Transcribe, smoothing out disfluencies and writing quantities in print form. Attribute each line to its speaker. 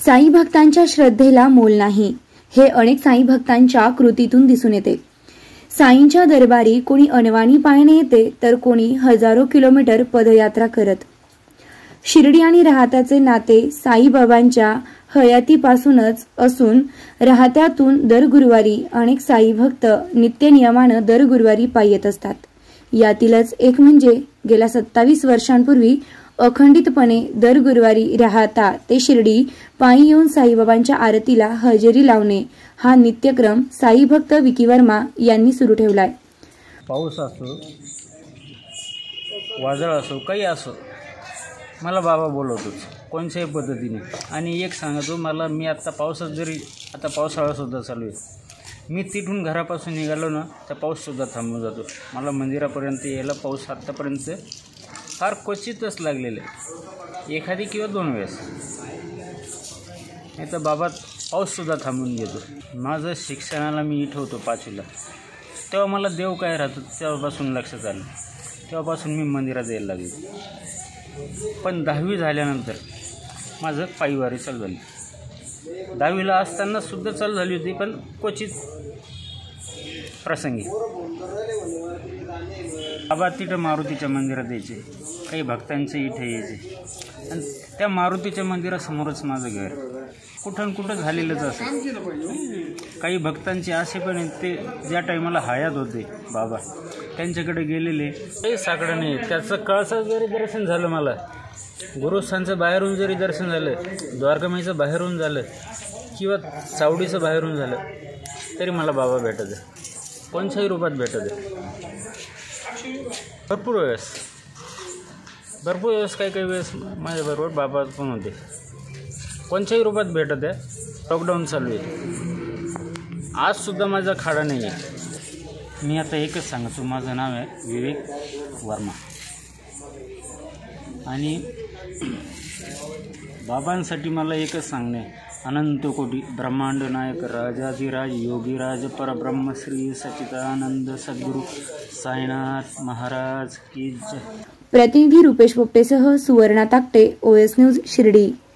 Speaker 1: साई भक्तांच्या श्रद्धेला मोल नाही, हे अनेक साई भक्तांच्या कृतीतून दिसून येते। साईंच्या दरबारी कोणी अनवाणी पायाने येते, तर कोणी हजारो किलोमीटर पदयात्रा करत। शिर्डी आणि राहत्याचे नाते साईबाबांच्या हयातीपासूनच असून राहत्यातून दर गुरुवारी अनेक साई भक्त नित्य नियमाने दर गुरुवारी पायी येत असतात। यातीलच एक म्हणजे गेल्या 27 वर्षांपूर्वी अखंडितपणे दर गुरुवारी राहता ते शिर्डी पायी येऊन साईबाबांच्या आरतीला हजेरी लावणे हा नित्यक्रम साई भक्त विकी वर्मा यांनी सुरू ठेवलाय।
Speaker 2: पाऊस असो, वादळ असो, काही असो, मला बाबा बोलवतोच कोणत्याही पद्धतीने। आणि एक सांगतो मला, मी आता पावसात जरी, आता पावसाळा सुद्धा चालू आहे, मी तिथून घरापासून निघालो ना तर पाऊससुद्धा थांबून जातो। मला मंदिरापर्यंत यायला पाऊस आत्तापर्यंत फार क्वचितच लागलेलं आहे, एखादी किंवा 2 वेळेस, नाही तर बाबा पाऊससुद्धा थांबून घेतो। माझं शिक्षणाला मी इथं होतो 5वीला, तेव्हा मला देव काय राहतो तेव्हापासून लक्षात आलं, तेव्हापासून मी मंदिरात यायला लागलो। पण 10वी झाल्यानंतर माझं पायीवारी चालू झाली। 10वीला असताना सुद्धा चालू झाली होती, पण क्वचित प्रसंगी। बाबा तिथं मारुतीच्या मंदिरात यायचे, काही भक्तांचे इथे यायचे, आणि त्या मारुतीच्या मंदिरासमोरच माझं घर, कुठं कुठं झालेलंच असं। काही भक्तांचे असे पण ते ज्या टायमाला हयात होते बाबा, त्यांच्याकडे गेलेले काही साकडं नाही। त्याचं कळसाचं जरी दर्शन झालं, मला गुरुस्थानचं बाहेरून जरी दर्शन झालं, द्वारकामाईचं बाहेरून झालं, किंवा चावडीचं बाहेरून झालं, तरी मला बाबा भेटत आहे, कोणत्याही रूपात भेटत आहे। भरपूर वेळेस काही वेळेस माझ्याबरोबर बाबा पण होते, कोणत्याही रूपात भेटत आहे। लॉकडाऊन चालू आहे, आजसुद्धा माझा खाडा नाही आहे। मी आता एकच सांगतो, माझं नाव आहे विवेक वर्मा, आणि बाबांसाठी मला एकच सांगणे, अनंत कोटी ब्रह्मांड नायक राजाधिराज योगीराज परब्रह्म श्री सच्चिदानंद सद्गुरु साईनाथ महाराज की जय।
Speaker 1: प्रतिनिधी रुपेश पोपटेसह सुवर्णा ताकटे, OS न्यूज शिर्डी।